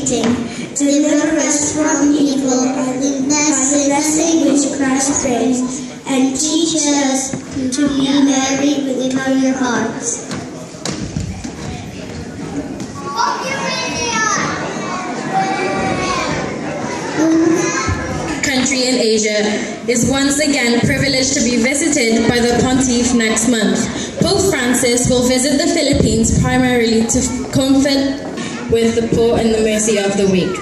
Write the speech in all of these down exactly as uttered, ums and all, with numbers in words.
meeting. Deliver us from evil, the blessing which Christ brings, and teach us to be merry within your hearts. Country in Asia is once again privileged to be visited by the Pontiff next month. Pope Francis will visit the Philippines primarily to comfort with the poor and the mercy of the weak.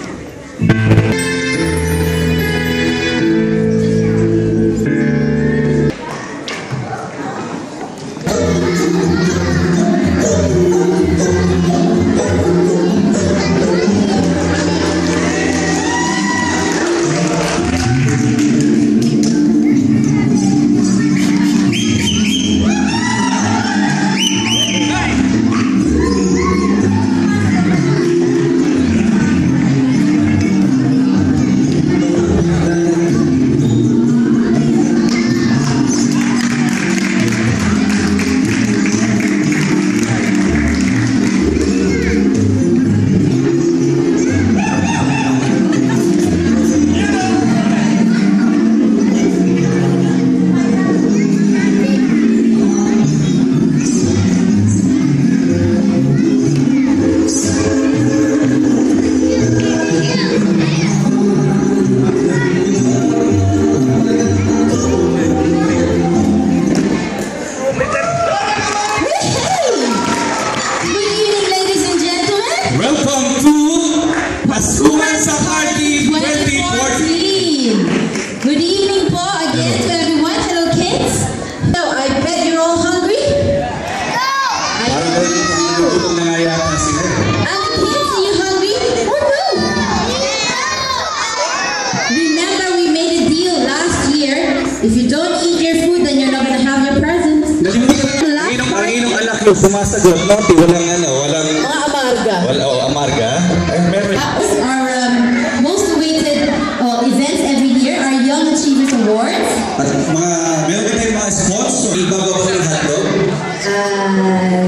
If you don't eat your food, then you're not going to have your presents. Ang inong anak yung sumasagot, no? Walang ano, walang... Mga amarga. Wala, oh, amarga. Our um, most awaited uh, events every year are Young Achievers Awards. At mga, meron ba tayong mga spots? So, ibagawa ko ng hotdog? Uh,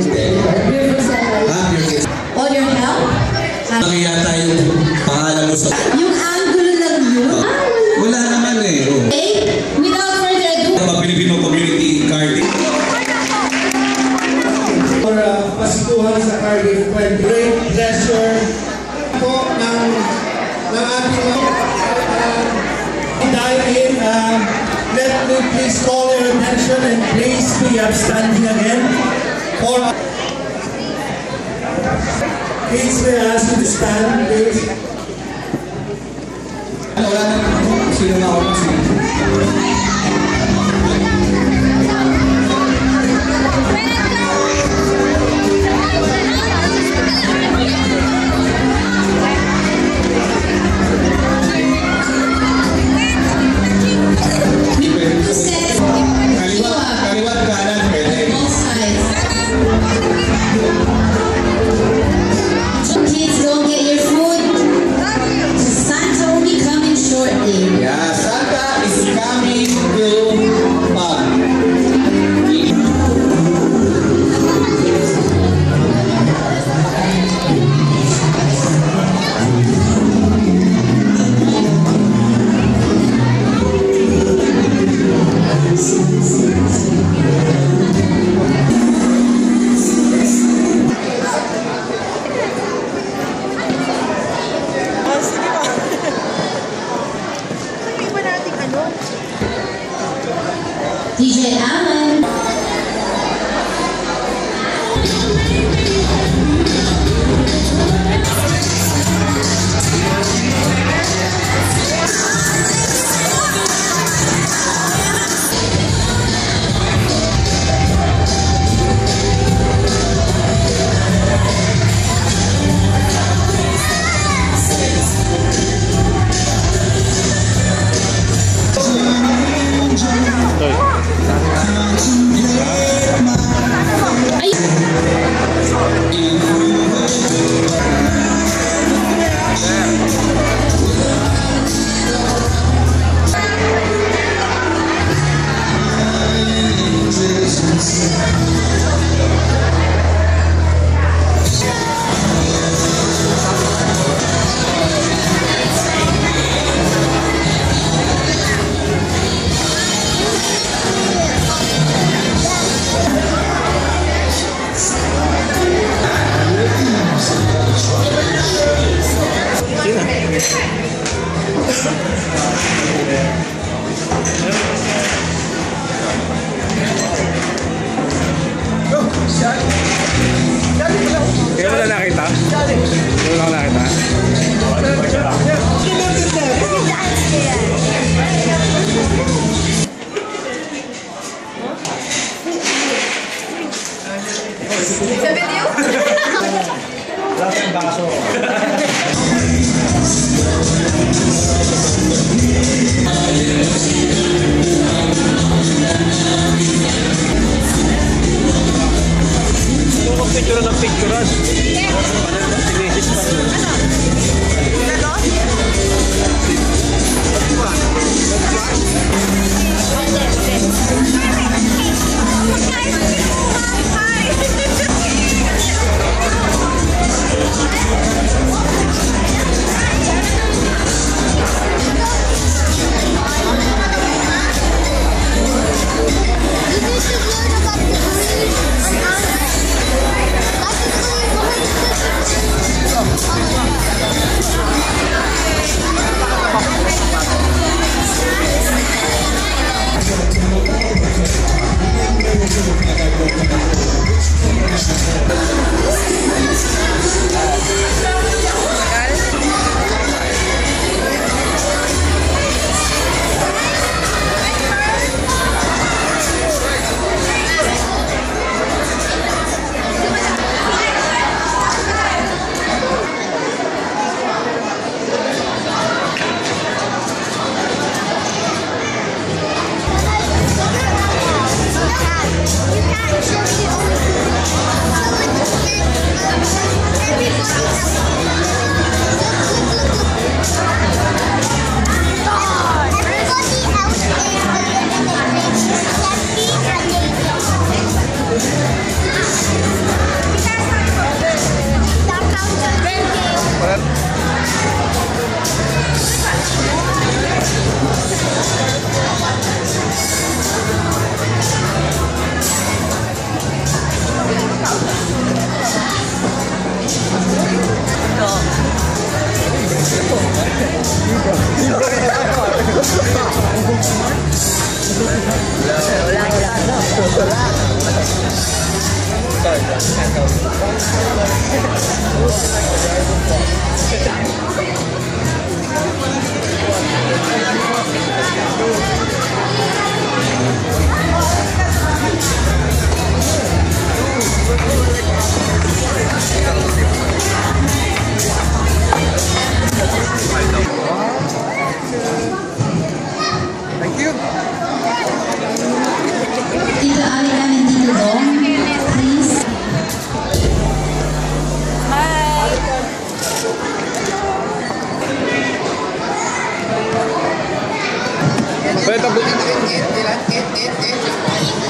all your help. Ano yata yung pangalan mo sa... Yung angulo lang yun? Uh, wala naman eh. Oh. Okay, without further ado... Mga Filipino community card. For uh, pasikuhan sa Cardiff, with great pleasure po ng, ng ating mga uh, dahil uh, let me please call your attention and please be upstanding again for uh, please may I ask you to stand, please. Ano, wala naman sino na ako sino. D J Alan. Sorry. Picture ng picturean. Sinesis pa rin. Thank you. Tito Ali namin dito dong. Please. Bye.